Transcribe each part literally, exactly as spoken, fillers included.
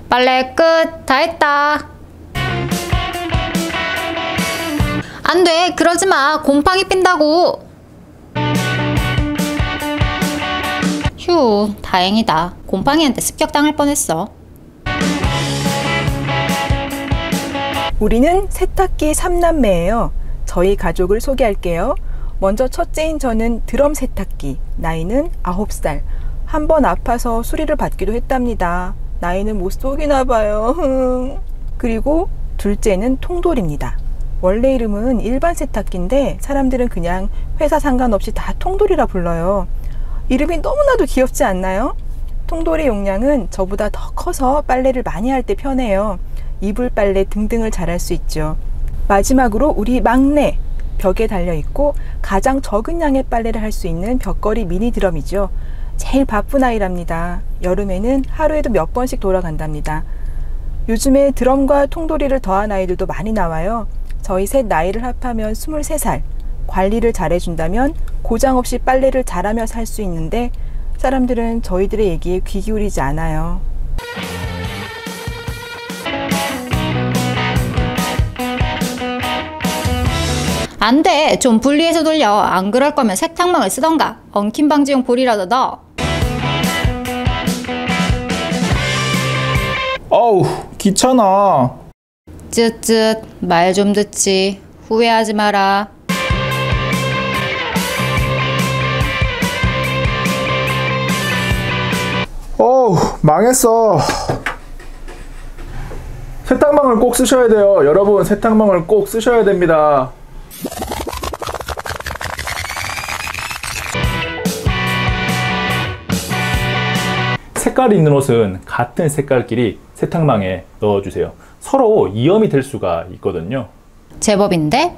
빨래 끝. 다 했다. 안 돼. 그러지 마. 곰팡이 핀다고. 휴, 다행이다. 곰팡이한테 습격당할 뻔했어. 우리는 세탁기 삼 남매예요. 저희 가족을 소개할게요. 먼저 첫째인 저는 드럼 세탁기, 나이는 아홉 살. 한 번 아파서 수리를 받기도 했답니다. 나이는 못 속이나 봐요. 그리고 둘째는 통돌입니다. 원래 이름은 일반 세탁기인데 사람들은 그냥 회사 상관없이 다 통돌이라 불러요. 이름이 너무나도 귀엽지 않나요? 통돌의 용량은 저보다 더 커서 빨래를 많이 할 때 편해요. 이불 빨래 등등을 잘할 수 있죠. 마지막으로 우리 막내, 벽에 달려있고 가장 적은 양의 빨래를 할 수 있는 벽걸이 미니 드럼이죠. 제일 바쁜 아이랍니다. 여름에는 하루에도 몇 번씩 돌아간답니다. 요즘에 드럼과 통돌이를 더한 아이들도 많이 나와요. 저희 셋 나이를 합하면 스물세 살. 관리를 잘해준다면 고장 없이 빨래를 잘하며 살 수 있는데 사람들은 저희들의 얘기에 귀 기울이지 않아요. 안 돼. 좀 분리해서 돌려. 안 그럴 거면 세탁망을 쓰던가. 엉킴 방지용 볼이라도 넣어. 어우, 귀찮아. 쯧쯧. 말 좀 듣지. 후회하지 마라. 어우, 망했어. 세탁망을 꼭 쓰셔야 돼요. 여러분, 세탁망을 꼭 쓰셔야 됩니다. 색깔이 있는 옷은 같은 색깔끼리 세탁망에 넣어주세요. 서로 이염이 될 수가 있거든요. 제법인데?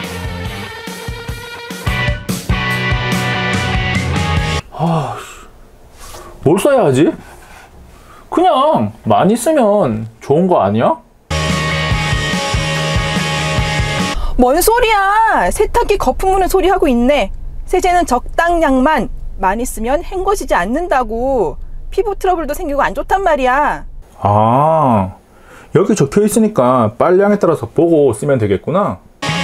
아, 뭘 써야 하지? 그냥 많이 쓰면 좋은 거 아니야? 뭔 소리야! 세탁기 거품 무는 소리 하고 있네. 세제는 적당량만. 많이 쓰면 헹궈지지 않는다고. 피부 트러블도 생기고 안 좋단 말이야. 아, 여기 적혀 있으니까 빨래량에 따라서 보고 쓰면 되겠구나.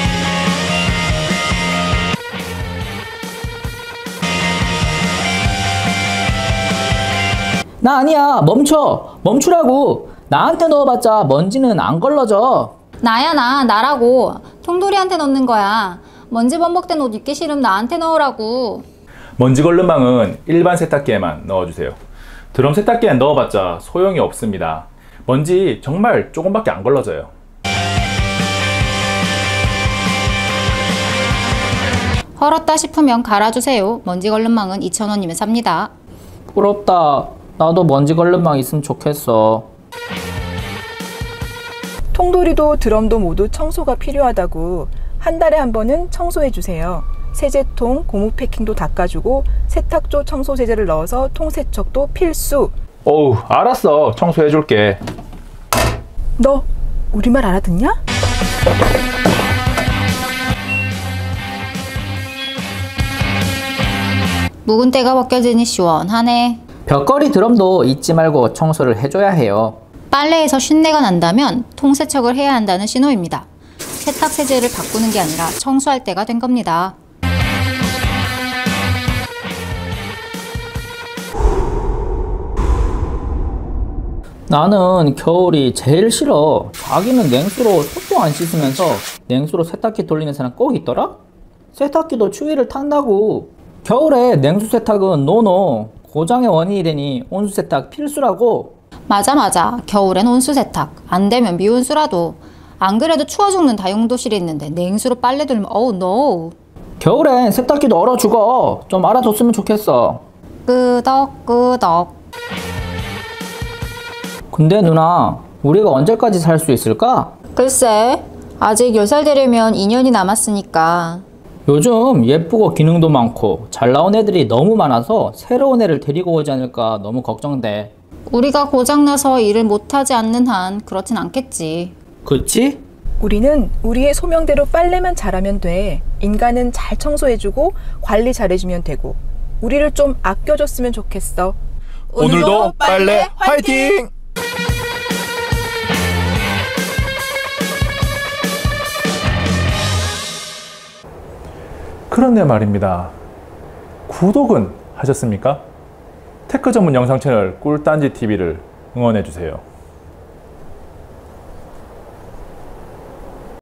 나 아니야. 멈춰. 멈추라고. 나한테 넣어봤자 먼지는 안 걸러져. 나야 나. 나라고. 통돌이한테 넣는 거야. 먼지 범벅된 옷 입기 싫으면 나한테 넣으라고. 먼지 걸른 망은 일반 세탁기에만 넣어주세요. 드럼 세탁기에 넣어봤자 소용이 없습니다. 먼지 정말 조금밖에 안 걸러져요. 헐었다 싶으면 갈아주세요. 먼지 걸른 망은 이천 원이면 삽니다. 부럽다. 나도 먼지 걸른 망 있으면 좋겠어. 통돌이도 드럼도 모두 청소가 필요하다고. 한 달에 한 번은 청소해주세요. 세제통, 고무 패킹도 닦아주고 세탁조 청소 세제를 넣어서 통세척도 필수. 어우, 알았어. 청소해줄게. 너 우리말 알아듣냐? 묵은 때가 벗겨지니 시원하네. 벽걸이 드럼도 잊지 말고 청소를 해줘야 해요. 빨래에서 쉰내가 난다면 통세척을 해야 한다는 신호입니다. 세탁 세제를 바꾸는 게 아니라 청소할 때가 된 겁니다. 나는 겨울이 제일 싫어. 자기는 냉수로 손도 안 씻으면서 냉수로 세탁기 돌리는 사람 꼭 있더라? 세탁기도 추위를 탄다고. 겨울에 냉수 세탁은 노노. 고장의 원인이 되니 온수 세탁 필수라고. 맞아 맞아. 겨울엔 온수 세탁. 안 되면 미온수라도. 안 그래도 추워 죽는 다용도실이 있는데 냉수로 빨래 돌리면 어우 노. 겨울엔 세탁기도 얼어 죽어. 좀 알아줬으면 좋겠어. 끄덕끄덕. 근데 누나, 우리가 언제까지 살 수 있을까? 글쎄, 아직 열 살 되려면 이 년이 남았으니까. 요즘 예쁘고 기능도 많고 잘 나온 애들이 너무 많아서 새로운 애를 데리고 오지 않을까 너무 걱정돼. 우리가 고장나서 일을 못하지 않는 한 그렇진 않겠지. 그치? 우리는 우리의 소명대로 빨래만 잘하면 돼. 인간은 잘 청소해주고 관리 잘해주면 되고 우리를 좀 아껴줬으면 좋겠어. 오늘도 빨래 화이팅! 그런데 말입니다. 구독은 하셨습니까? 테크 전문 영상 채널 꿀딴지 티비를 응원해주세요.